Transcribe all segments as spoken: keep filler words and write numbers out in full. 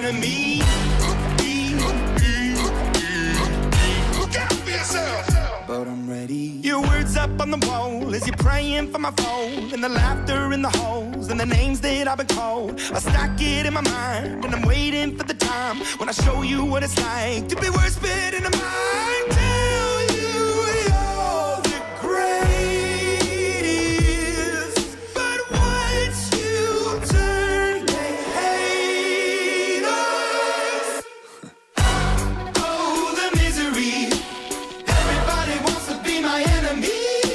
enemy. Look out for yourself. But I'm ready. Your words up on the wall as you're praying for my phone, and the laughter in the halls and the names that I've been called. I stack it in my mind and I'm waiting for the time when I show you what it's like to be worse fit in a mind. Tell you you're the greatest, but once you turn, they hate us. Oh, the misery. Everybody wants to be my enemy.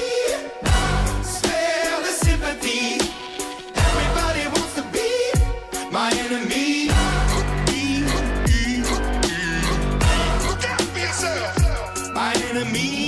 Spare the sympathy. Everybody wants to be my enemy. Look out for yourself. My enemy.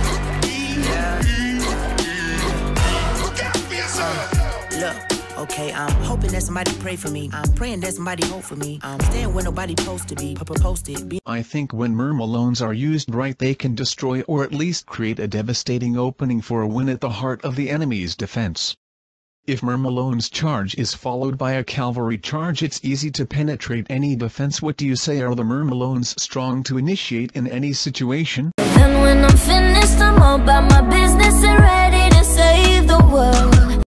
Look out for yourself. Look, okay, I'm hoping that somebody pray for me. I'm praying that somebody hope for me. I'm staying where nobody supposed to be. Posted. Be I think when Myrmillones are used right, they can destroy or at least create a devastating opening for a win at the heart of the enemy's defense. If Myrmillones' charge is followed by a cavalry charge, it's easy to penetrate any defense. What do you say? Are the Myrmillones strong to initiate in any situation? Then when I'm finished, I'm all about my business and ready to save the world.